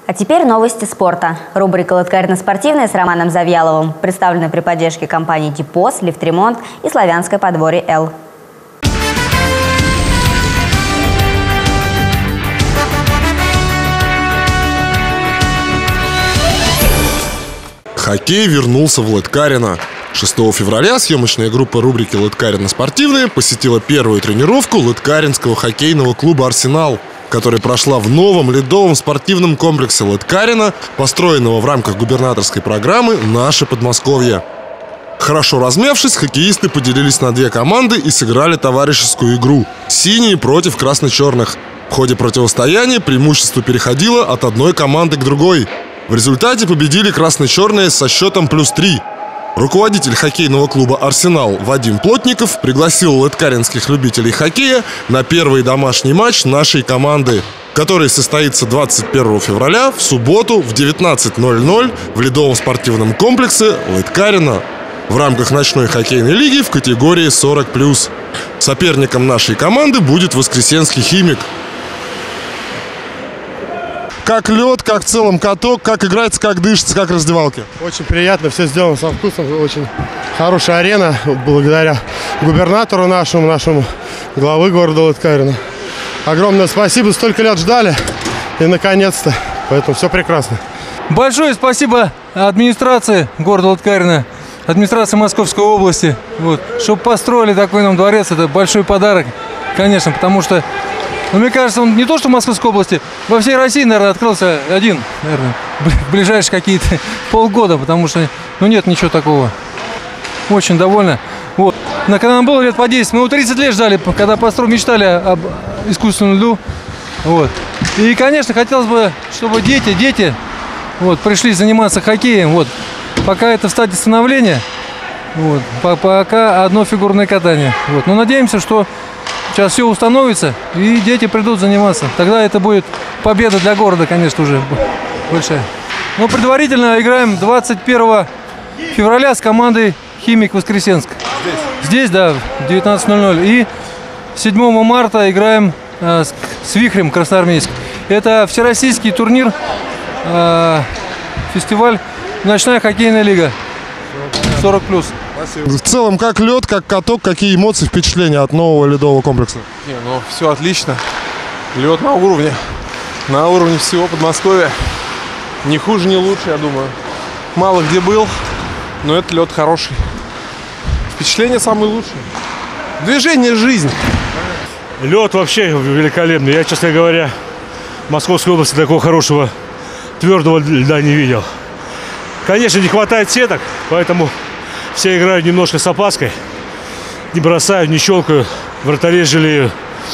А теперь новости спорта. Рубрика «Лыткарина-спортивная» с Романом Завьяловым представлена при поддержке компаний «Дипос», «Лифтремонт» и «Славянское подворье Л». Хоккей вернулся в Лыткарино. 6 февраля съемочная группа рубрики «Лыткарино-спортивная» посетила первую тренировку лыткаринского хоккейного клуба «Арсенал», которая прошла в новом ледовом спортивном комплексе Лыткарино, построенного в рамках губернаторской программы «Наше Подмосковье». Хорошо размявшись, хоккеисты поделились на две команды и сыграли товарищескую игру «Синие против красно-черных». В ходе противостояния преимущество переходило от одной команды к другой. В результате победили красно-черные со счетом +3. Руководитель хоккейного клуба «Арсенал» Вадим Плотников пригласил лыткаринских любителей хоккея на первый домашний матч нашей команды, который состоится 21 февраля в субботу в 19:00 в ледовом спортивном комплексе Лыткарино в рамках ночной хоккейной лиги в категории 40+. Соперником нашей команды будет Воскресенский «Химик». Как лед, как в целом каток, как играется, как дышится, как раздевалки? Очень приятно, все сделано со вкусом, очень хорошая арена, благодаря губернатору нашему главы города Лыткарино. Огромное спасибо, столько лет ждали, и наконец-то, поэтому все прекрасно. Большое спасибо администрации города Лыткарино, администрации Московской области, чтобы построили такой нам дворец, это большой подарок, конечно, потому что, мне кажется, он не то, что в Московской области, во всей России, наверное, открылся один, наверное, в ближайшие какие-то полгода, потому что, нет ничего такого. Очень довольна. Когда нам было лет по 10, мы 30 лет ждали, когда мечтали об искусственном льду. И, конечно, хотелось бы, чтобы дети пришли заниматься хоккеем. Пока это в стадии становления, пока одно фигурное катание. Но надеемся, что сейчас все установится, и дети придут заниматься. Тогда это будет победа для города, конечно, уже большая. Но предварительно играем 21 февраля с командой «Химик» Воскресенск. Здесь, да, в 19:00. И 7 марта играем с «Вихрем» Красноармейск. Это всероссийский турнир, фестиваль «Ночная хоккейная лига» 40+. В целом, как лед, как каток, какие эмоции, впечатления от нового ледового комплекса? Все отлично. Лед на уровне всего Подмосковья. Не хуже, не лучше, я думаю. Мало где был, но этот лед хороший. Впечатления самые лучшие. Движение — жизнь. Лед вообще великолепный. Я, честно говоря, в Московской области такого хорошего твердого льда не видел. Конечно, не хватает сеток, поэтому все играют немножко с опаской. Не бросают, не щелкают, вратарей жалеют.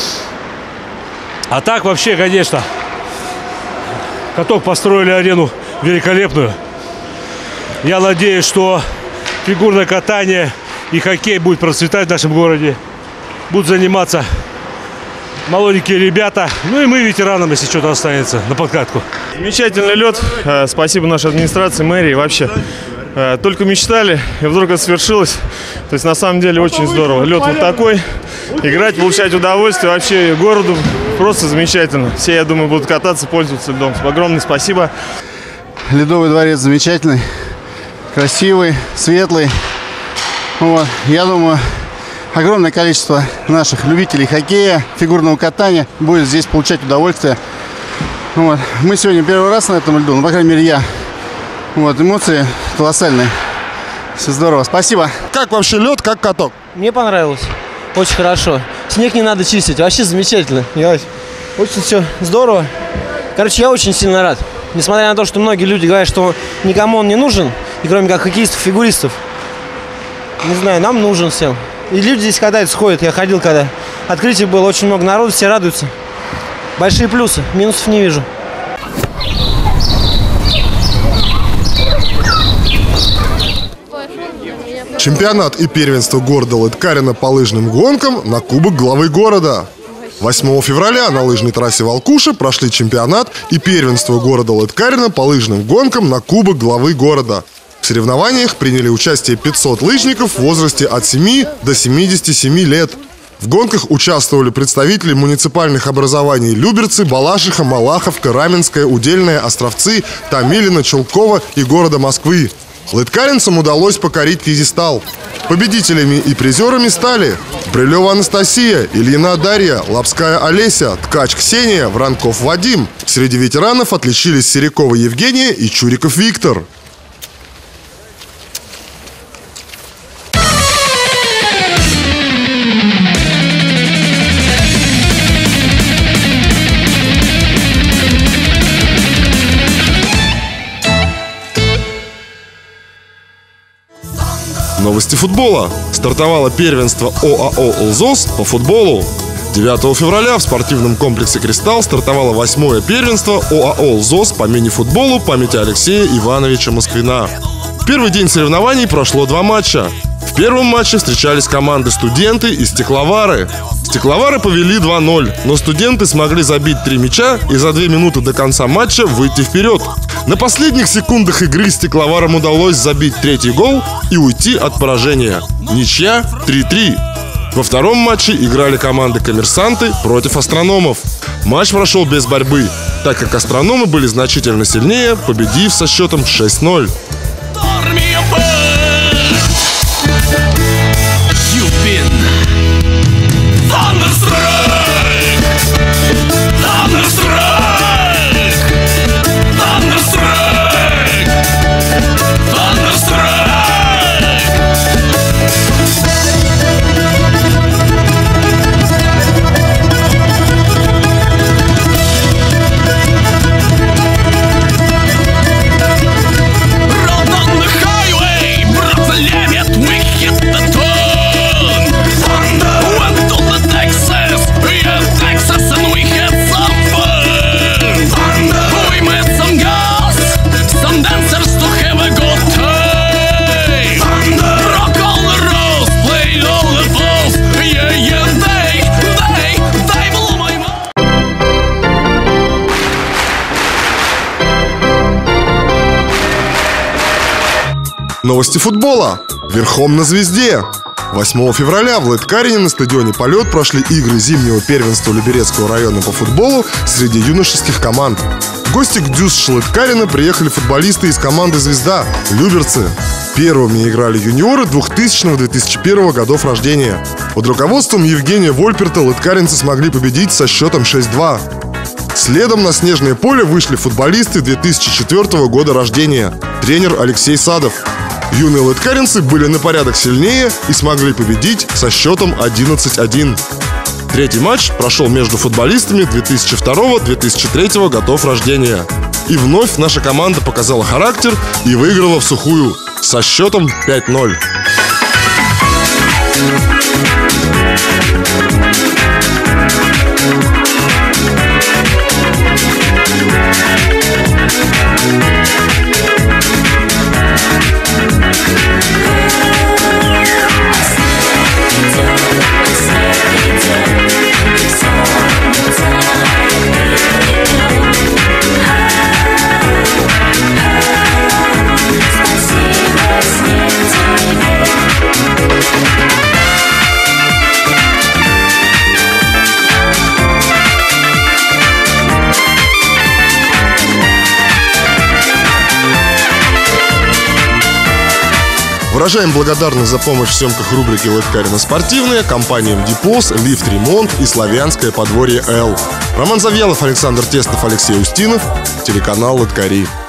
А так вообще, конечно, каток построили арену великолепную. Я надеюсь, что фигурное катание и хоккей будет процветать в нашем городе. Будут заниматься молоденькие ребята. И мы ветеранам, если что-то останется на подкатку. Замечательный лед. Спасибо нашей администрации, мэрии. Вообще, только мечтали, и вдруг это свершилось. То есть, на самом деле, очень здорово. Лед такой. Играть, получать удовольствие. Вообще, городу просто замечательно. Все, я думаю, будут кататься, пользоваться льдом. Огромное спасибо. Ледовый дворец замечательный, красивый, светлый. Я думаю, огромное количество наших любителей хоккея, фигурного катания будет здесь получать удовольствие. Мы сегодня первый раз на этом льду, по крайней мере, я. Эмоции колоссальные. Все здорово. Спасибо. Как вообще лед, как каток? Мне понравилось. Очень хорошо. Снег не надо чистить. Вообще замечательно. Очень все здорово. Я очень сильно рад. Несмотря на то, что многие люди говорят, что никому он не нужен, и кроме как хоккеистов, фигуристов. Не знаю, нам нужен всем. И люди здесь катаются, ходят. Я ходил, когда открытие было, очень много народу, все радуются. Большие плюсы, минусов не вижу. Чемпионат и первенство города Лыткарино по лыжным гонкам на Кубок главы города. 8 февраля на лыжной трассе Волкуша прошли чемпионат и первенство города Лыткарино по лыжным гонкам на Кубок главы города. В соревнованиях приняли участие 500 лыжников в возрасте от 7 до 77 лет. В гонках участвовали представители муниципальных образований Люберцы, Балашиха, Малаховка, Раменская, Удельная, Островцы, Томилино, Челково и города Москвы. Лыткаринцам удалось покорить пьедестал. Победителями и призерами стали Брылева Анастасия, Ильина Дарья, Лапская Олеся, Ткач Ксения, Вранков Вадим. Среди ветеранов отличились Серикова Евгения и Чуриков Виктор. Новости футбола. Стартовало первенство ОАО «ЛЗОС» по футболу. 9 февраля в спортивном комплексе «Кристалл» стартовало 8-е первенство ОАО «ЛЗОС» по мини-футболу памяти Алексея Ивановича Москвина. В первый день соревнований прошло 2 матча. В первом матче встречались команды «Студенты» и «Стекловары». Стекловары повели 2-0, но студенты смогли забить 3 мяча и за 2 минуты до конца матча выйти вперед. На последних секундах игры стекловарам удалось забить 3-й гол и уйти от поражения. Ничья 3-3. Во втором матче играли команды «Коммерсанты» против «Астрономов». Матч прошел без борьбы, так как «Астрономы» были значительно сильнее, победив со счетом 6-0. Новости футбола. Верхом на звезде. 8 февраля в Лыткарине на стадионе «Полет» прошли игры зимнего первенства Люберецкого района по футболу среди юношеских команд. В гости к ДЮСШ Лыткарина приехали футболисты из команды «Звезда» – люберцы. Первыми играли юниоры 2000-2001 годов рождения. Под руководством Евгения Вольперта лыткаринцы смогли победить со счетом 6-2. Следом на снежное поле вышли футболисты 2004 года рождения – тренер Алексей Садов. Юные лыткаринцы были на порядок сильнее и смогли победить со счетом 11-1. Третий матч прошел между футболистами 2002-2003 годов рождения. И вновь наша команда показала характер и выиграла в сухую со счетом 5-0. Выражаем благодарность за помощь в съемках рубрики «Лыткарина спортивная» компаниям «Дипос», «Лифтремонт» и «Славянское подворье Л». Роман Завьялов, Александр Тестов, Алексей Устинов. Телеканал «Лыткари».